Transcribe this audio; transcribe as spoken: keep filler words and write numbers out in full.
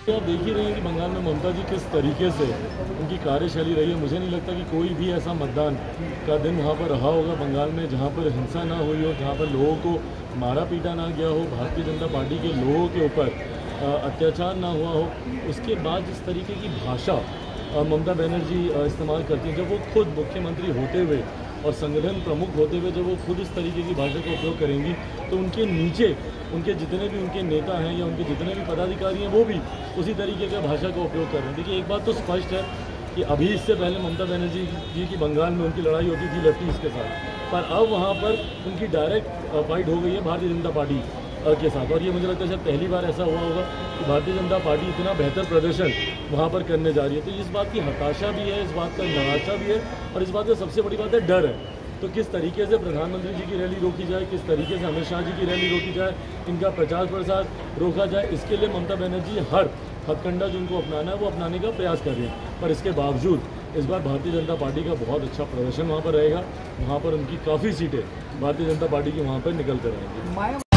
आप देख ही रहे हैं कि बंगाल में ममता जी किस तरीके से उनकी कार्यशैली रही है। मुझे नहीं लगता कि कोई भी ऐसा मतदान का दिन वहाँ पर रहा होगा बंगाल में जहाँ पर हिंसा ना हुई हो, जहाँ पर लोगों को मारा पीटा ना गया हो, भारतीय जनता पार्टी के लोगों के ऊपर अत्याचार ना हुआ हो। उसके बाद जिस तरीके की भाषा ममता बनर्जी इस्तेमाल करती हैं, जब वो खुद मुख्यमंत्री होते हुए और संगठन प्रमुख होते हुए जब वो खुद इस तरीके की भाषा का उपयोग करेंगी तो उनके नीचे उनके जितने भी उनके नेता हैं या उनके जितने भी पदाधिकारी हैं वो भी उसी तरीके का भाषा का उपयोग कर रहे हैं। देखिए, एक बात तो स्पष्ट है कि अभी इससे पहले ममता बनर्जी जी की बंगाल में उनकी लड़ाई होती थी लेफ्टिस्ट के साथ, पर अब वहाँ पर उनकी डायरेक्ट फाइट हो गई है भारतीय जनता पार्टी के साथ। और ये मुझे लगता है शायद पहली बार ऐसा हुआ होगा कि भारतीय जनता पार्टी इतना बेहतर प्रदर्शन वहाँ पर करने जा रही है। तो इस बात की हताशा भी है, इस बात का निराशा भी है, और इस बात का सबसे बड़ी बात है डर है। तो किस तरीके से प्रधानमंत्री जी की रैली रोकी जाए, किस तरीके से अमित शाह जी की रैली रोकी जाए, इनका प्रचार प्रसार रोका जाए, इसके लिए ममता बनर्जी हर हथकंडा जो उनको अपनाना है वो अपनाने का प्रयास कर रही है। पर इसके बावजूद इस बार भारतीय जनता पार्टी का बहुत अच्छा प्रदर्शन वहाँ पर रहेगा। वहाँ पर उनकी काफ़ी सीटें भारतीय जनता पार्टी की वहाँ पर निकल कर आएंगी।